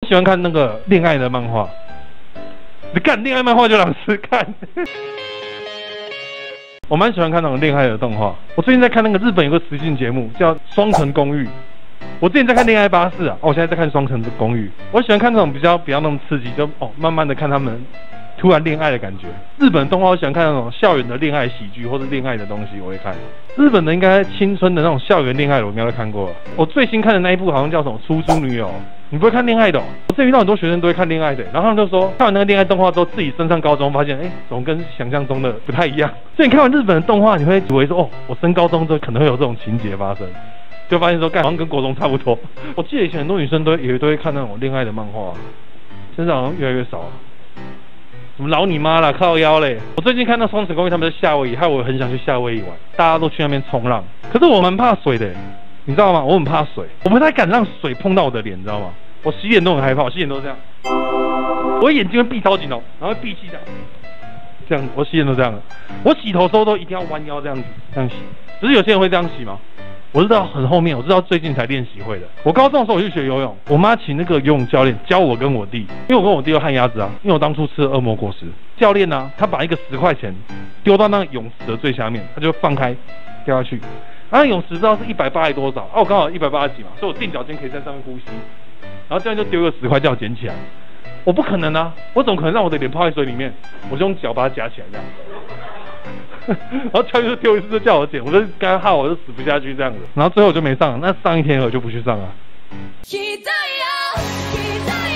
喜欢看那个恋爱的漫画。你看恋爱漫画就老师看。我蛮喜欢看那种恋爱的动画。我最近在看那个日本有个实境节目叫《双层公寓》。我之前在看《恋爱巴士》啊，我现在在看《双层公寓》。我喜欢看那种比较那么刺激，就慢慢的看他们突然恋爱的感觉。日本动画我喜欢看那种校园的恋爱喜剧或者恋爱的东西，我会看。日本的应该青春的那种校园恋爱的，我应该都看过了。我最新看的那一部好像叫什么《出租女友》。你不会看恋爱的我这遇到很多学生都会看恋爱的，然后他们就说看完那个恋爱动画之后，自己升上高中发现，怎么跟想象中的不太一样？所以你看完日本的动画，你会以为说，我升高中之后可能会有这种情节发生，就发现说，好像跟国中差不多。我记得以前很多女生都会看那种恋爱的漫画，现在好像越来越少了。什么老你妈啦，靠腰嘞！我最近看到双层公寓他们在夏威夷，害我很想去夏威夷玩，大家都去那边冲浪，可是我蛮怕水的。你知道吗？我很怕水，我不太敢让水碰到我的脸，你知道吗？我洗脸都很害怕，我洗脸都是这样，我眼睛会闭超紧哦，然后会闭气这样子，我洗脸都这样的。我洗头的时候都一定要弯腰这样子，这样洗。只是有些人会这样洗吗？我是到很后面，我是到最近才练习会的。我高中的时候我去学游泳，我妈请那个游泳教练教我跟我弟，因为我跟我弟有旱鸭子啊，因为我当初吃了恶魔果实。教练呢，他把一个10块钱丢到那个泳池的最下面，他就放开掉下去。然后泳池不知道是180多少，我刚好180几嘛，所以我垫脚尖可以在上面呼吸。然后这样就丢个10块叫我捡起来，我不可能啊，我怎么可能让我的脸泡在水里面？我就用脚把它夹起来这样。然后教练就丢一次就叫我捡，我就刚好我就死不下去这样子。然后最后我就没上，那上一天我就不去上了。